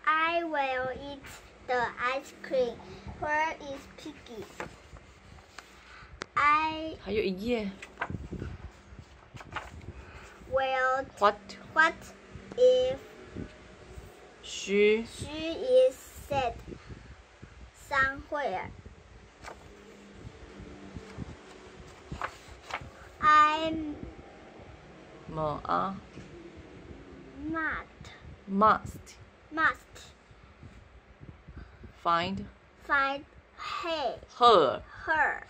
I will eat the ice cream. Where is Piggy? 还有一页。 will. What What if she she is sad somewhere? I 么啊 must find find her her.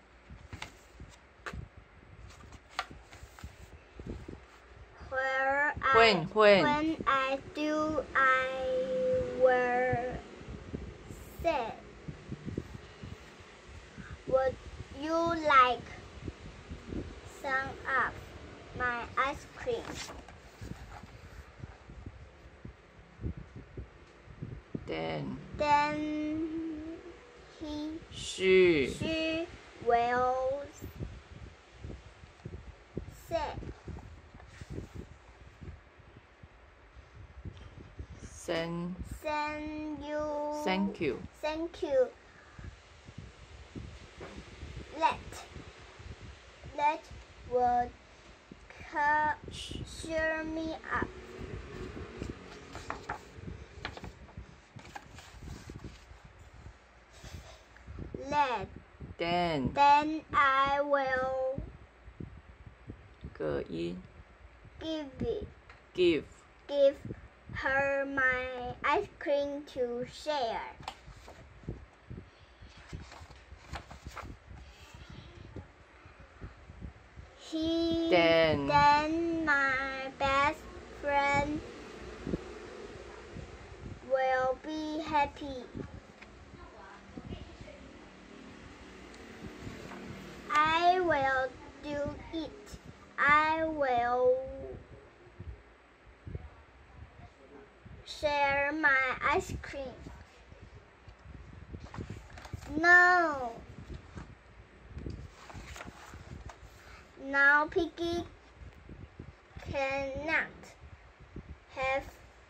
When I do, I will say, would you like some of my ice cream? then she will say, thank you. That would cheer me up. Then I will give her my ice cream to share. Then my best friend will be happy. I will do it. I will share my ice cream. No. Now Piggy cannot have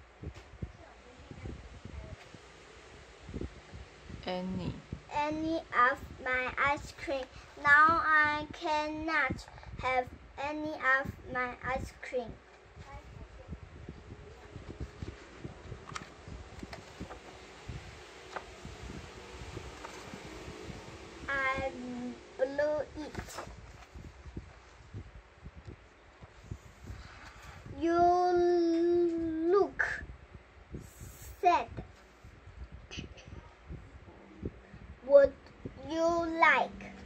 any of my ice cream. Now I cannot have any of my ice cream. I blew it. You look sad. Would you like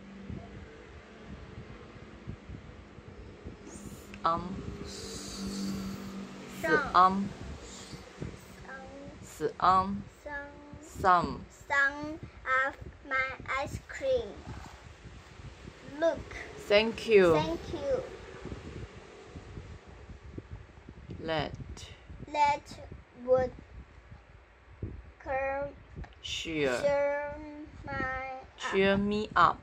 some of my ice cream? Look. Thank you. Let would cheer me up.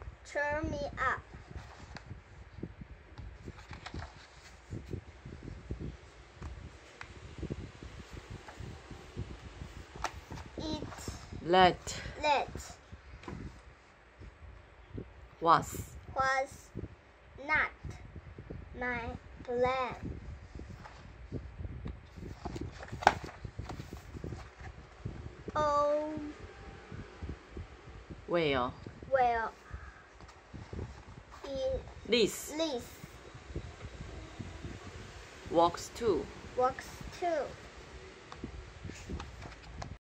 Let was not my plan. Oh, well, Liz walks too.